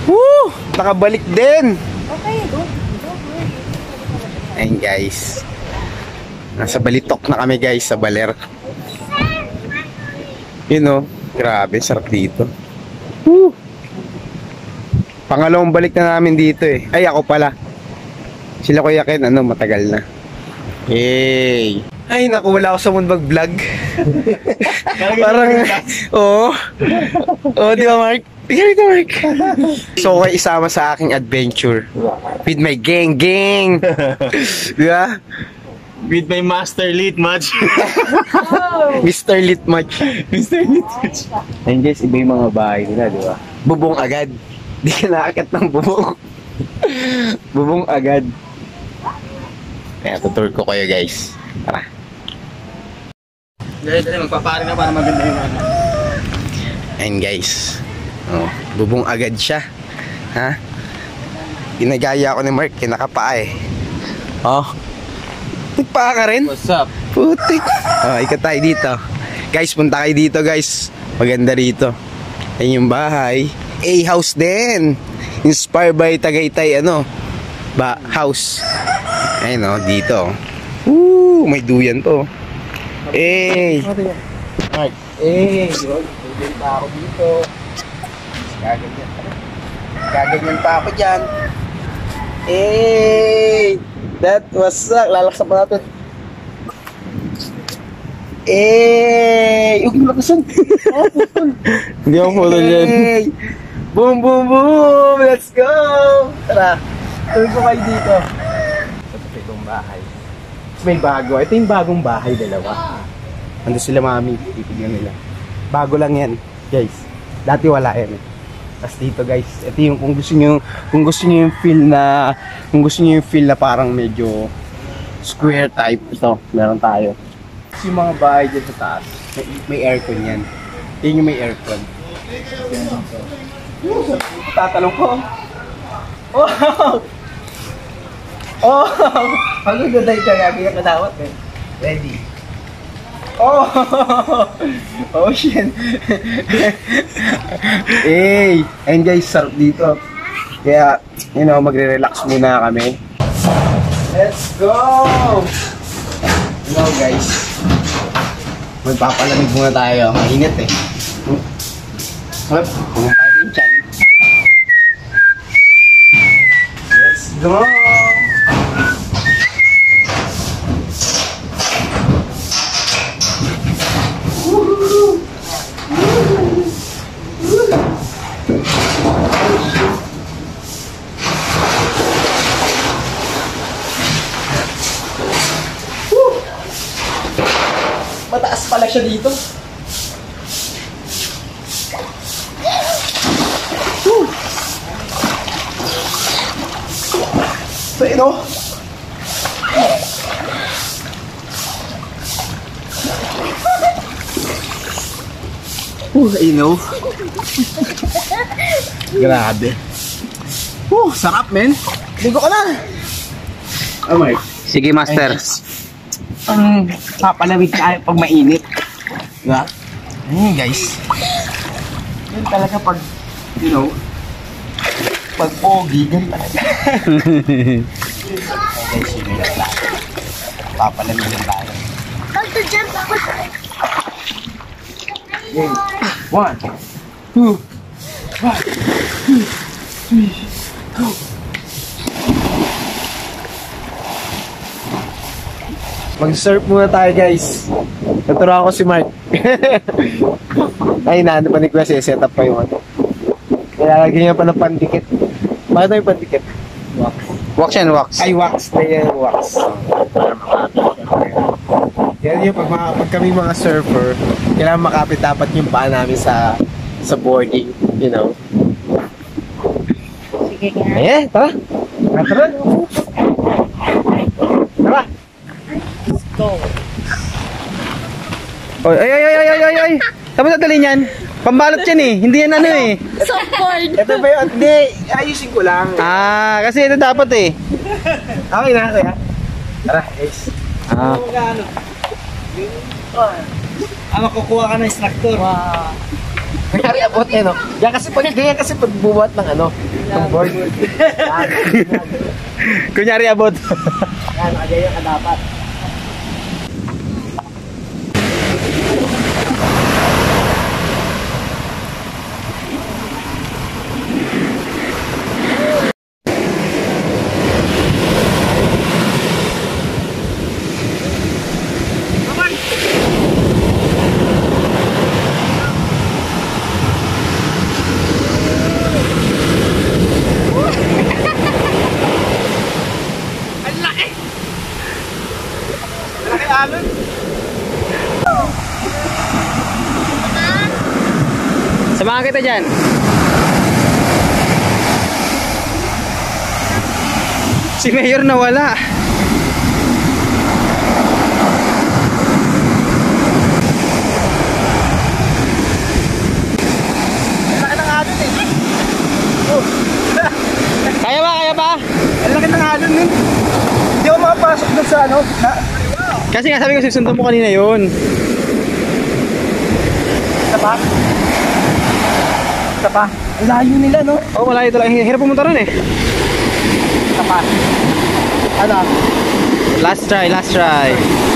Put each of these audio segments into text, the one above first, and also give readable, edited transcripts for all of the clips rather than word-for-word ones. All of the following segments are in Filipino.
Woo! Nakabalik din. Okay, good. Ayun guys. Nasa Balitok na kami guys, sa Baler. You know, grabe, sarap dito. Woo! Pangalawang balik na namin dito eh. Ay, ako pala. Sila Kuya Ken, matagal na. Yay! Ay, naku, wala ako sa Moonbag vlog. Parang, oo. Oo, di ba, Mark? Tingnan ito, Mark. So, kayo isama sa aking adventure. With my gang. Di ba? With my Master Lit Match. Mr. Lit Match. Mr. Lit Match. Ayun guys, iba yung mga bahay nila, di ba? Bubong agad. Di ka nakakit ng bubong. Bubong agad. Kaya tutur ko kayo guys. Tara. Dali, magpapari na para maganda yung ano. Ayun guys. Oh, bubong agad siya. Ha? Ginagaya ko ni Mark, kinakapaa eh. Oh. Nagpaa ka rin? What's up? Putik. Oh, ikat tayo dito. Guys, punta kayo dito guys. Maganda rito. Ayun yung bahay. A-house din. Inspired by Tagaytay house. Ayun dito. Woo, may duyan to. Eh. Mark. Duyan pa ako dito. Gaganyan pa ako dyan. That was lalaksa pa natin. Yung lakasan. Hindi ako photo dyan. Boom, boom, boom. Let's go. Tara. Tuloy ko kayo dito. Ito itong bahay. May bago. Ito yung bagong bahay, dalawa. Ando sila mami. Titignan nila. Bago lang yan, guys. Dati wala yan eh. Tapos dito guys, ito yung kung gusto niyo yung feel na parang medyo square type, ito meron tayo. Kasi yung mga bahay dyan sa taas, may aircon yan. Yan yung may aircon. Tatanong ko. Hanggang gaday ka, kaya kadawat eh. Ready? Oh shit. And guys, sarap dito. Kaya, magre-relax muna kami. Let's go! Guys. Magpapalamig muna tayo. Mainit eh. Pumunta tayo yung chan. Let's go! Mataas pala siya dito. So, grabe. Sarap, men. Ligo ka na. Mike. Sige, Master. Papalamig tayo pag mainit. Diba? Guys. Yun talaga pag, pag pogi, ganun talaga. Guys, yun yung lahat. Papalamig lang tayo. Dr. Jump, Okay. 1, 2, 1, 2, 3, go. Mag-surf muna tayo guys. Naturuan ko si Mark. Ay, naano pa ni Kuya, set up pa yung Nilalagyan niya pa ng pandikit. Bakit tayo pandikit? Wax. Wax yan, wax. Ay, wax. Yan, wax. Yan yung pag kami mga surfer, kailangan makapit dapat yung paa namin sa boarding, Sige nga. Tara. Tara. Tara. Go. Ay. Tapos nadali niyan. Pambalot yan eh. Hindi yan Softboard. Ito ba yun? Hindi. Ayusin ko lang. Kasi ito dapat eh. Okay na, kaya. Tara, guys. Makukuha ka ng instructor. Wow. Kunyari abot eh, no? Ganyan kasi pagbubuhat ng ano, ng board. Kunyari abot. Yan, nakaganyan ka dapat. Samahan kita dyan. Si Mayor nawala. Kaya ba? Kaya ba? Ang laki ng alon nun. Hindi ako makapasok doon sa ano. Kasi nga sabi ko susunod mo kanina yun. Isa pa? Isa pa? Ang layo nila, no? Oo, malayo talaga. Hirap pumunta ron eh. Isa pa? Ano? Last try, last try.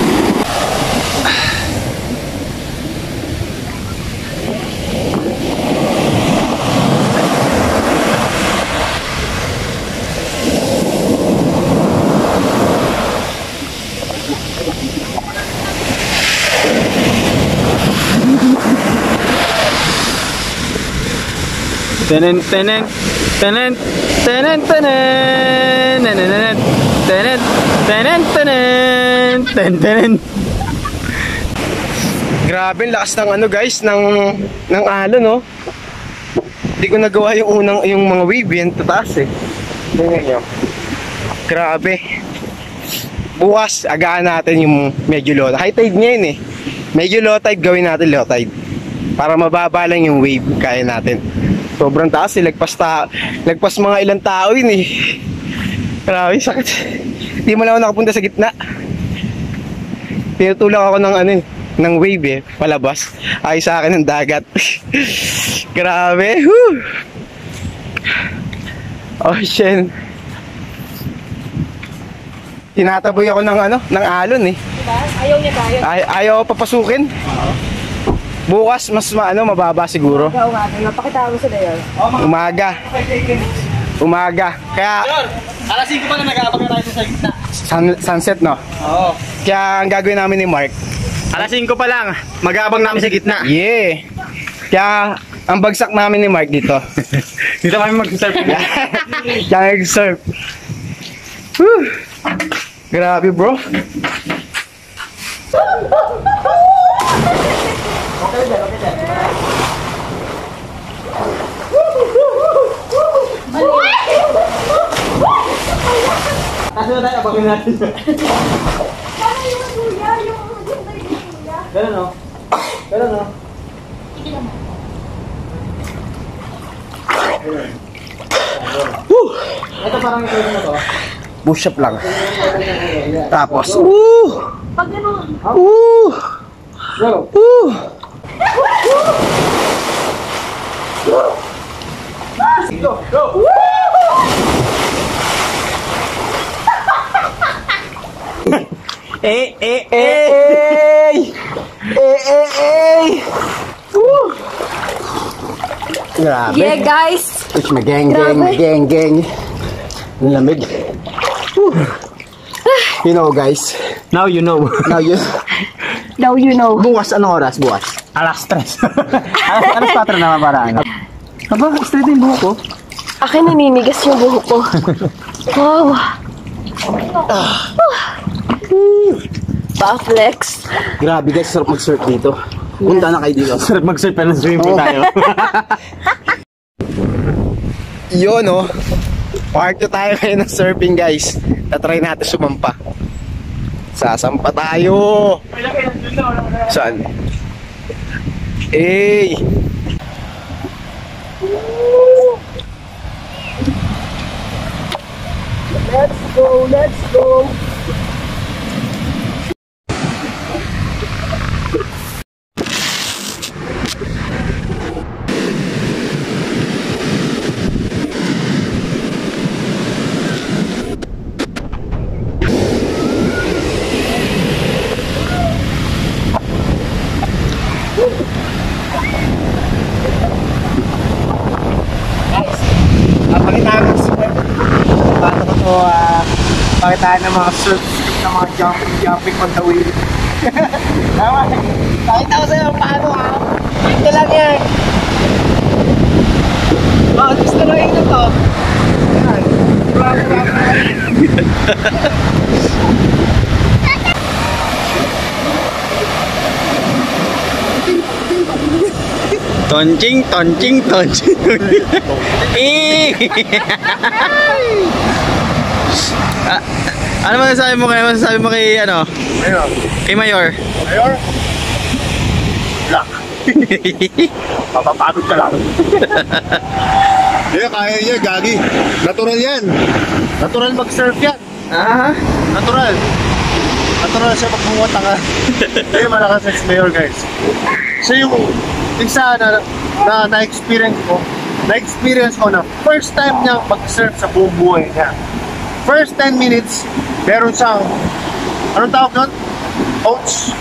Tenen tenen tenen tenen tenen tenen tenen tenen tenen tenen tenen. Grabe, ang lakas ng ano guys, ng alon, no? Hindi ko nagawa yung mga wave yan, tataas eh. Tingnan nyo. Grabe. Bukas, agaan natin yung medyo low. High tide ngayon eh. Medyo low tide, gawin natin low tide. Para mababa lang yung wave, kaya natin. Sobrang taas eh, lagpas mga ilang tao yun eh. Grabe, sakit. Hindi mo lang ako nakapunta sa gitna. Tinutulak ako ng ano eh, ng wave eh, palabas. Ay sa akin ng dagat. Grabe. Whew. Oh shit. Tinataboy ako ng ano, ng alon eh. Diba? Ayaw niya tayo. Ayaw papasukin. Bukas mas mababa siguro. Napakita mo sa dayo. Umaga. Kaya Alas 5 pa na nag-aabang na tayo sa gitna. sunset, no? Oo. Kaya ang gagawin namin ni Mark, Alas 5 pa lang, mag-aabang namin sa gitna. yeah. Kaya ang bagsak namin ni Mark dito. Dito kami mag-surf. Kaya nag-surf. Whew. Grabe, bro. Kaso na tayo, abangin natin. Ganun o. Ganun o. Ito parang ito na to. Push up lang. Tapos, Pag gano'n. Go. Go. Go. Grabe. Yeah, guys. It's my gang. Ang lamig. You know, guys. Now you know. Now you... Now you know. Bukas, anong oras? Bukas? Alas 3. Alas 4 naman para ano. Aba, straight yung buhok ko. Akin naninigas yung buhok ko. Wow. Pa-flex. Grabe guys, sarap mag-surf dito. Punta na kayo dito. Sarap mag-surf pa ng swimming pool tayo. Yun, no? Part 2 tayo kayo ng surfing, guys. Tatry natin sumampa. Sasampa tayo. Saan? Eh. Let's go, let's go. So, pakitaan ng mga surf ng mga jumping on the wheel. Tama. Pakita ko sa'yo paano Ito lang yan. Gusto na ito to. Yan. Tonching. Ano masasabi mo kay ano? Ayun. Kay Mayor? Mayor? Black. Papapagod ka lang. Kaya kaya niya, gagi. Natural yan. Natural mag-surf yan. Natural. Natural siya magbuwata ka. Kaya malakas si Mayor, guys. Siya yung isa na-experience ko na first time niya mag-surf sa buong buhay niya. First 10 minutes, meron siyang, anong tawag doon? Coach.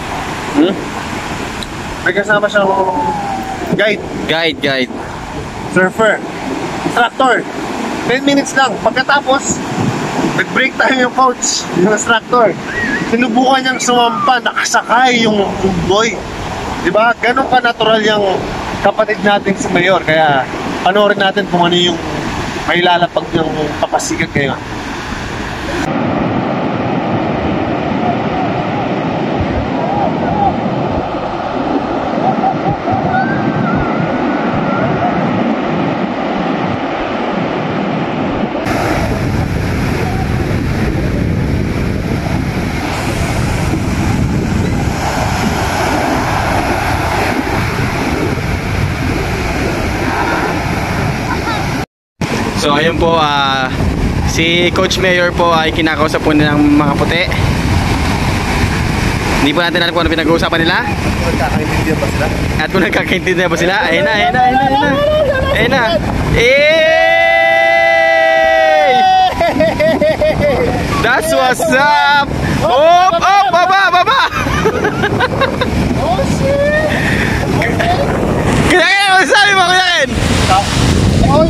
May kasama siyang guide. Surfer. Instructor. 10 minutes lang. Pagkatapos, nag-break time yung coach, yung instructor. Sinubukan niyang sumampa, nakasakay yung boy. Diba? Ganun ka natural yung kapatid natin si Mayor. Kaya panoorin natin kung ano yung may lalapag ng papasikat ngayon. So ayun po, si Coach Mayor po ay kinakausap po ng mga puti. Hindi po natin alam kung ano pinag-uusapan nila. Nagkakaintindihan ba sila? At kung nagkakaintindihan ba sila. Ayun na. That's what's up. Baba. Oh shit! Kaya masasabi mo, Kuya Ken? Oy!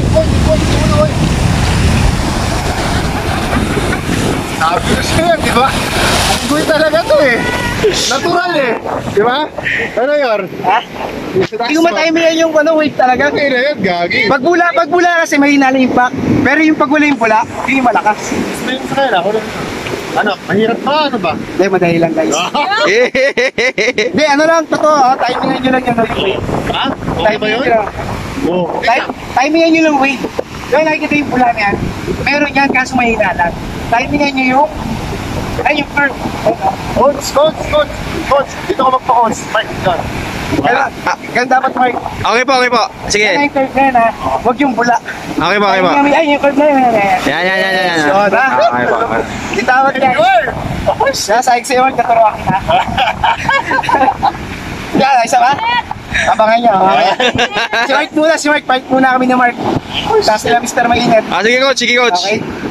Sabi na siya, di ba? Unggoy talaga to eh. Natural eh. Di ba? Ano yun? Hindi ko matimingan yung weight talaga. Okay na yun, gagi. Pag bula kasi mahina lang impact. Pero yung pag wala yung pula, hindi malakas. Gusto yung sa kaya ako. Ano? Mahirap ba? Ano ba? Hindi, madali lang guys. Hindi, ano lang, totoo. Timingan nyo lang yung weight. Ha? Okay ba yun? Oo. Timingan nyo lang weight. Yung nakikita yung pula na yan, meron yan kaso mahina lang. Timingan nyo yung yung curve. Coach, dito ko magpa-coach. Mike, dyan. Ganun dapat, Mark. Okay po. Sige. Yan yung curve na yan, ha. Huwag yung bula. Okay po. Ay, yung curve na yan. Yan. So, ha? Okay po. Itawag yan. Nasahig sa'yo, Mark, naturuan kita. Yan, isa ba? Abangan nyo. Si Mark muna. Fight muna kami ni Mark. Tapos nila Mr. Mainit. Sige, Coach. Okay?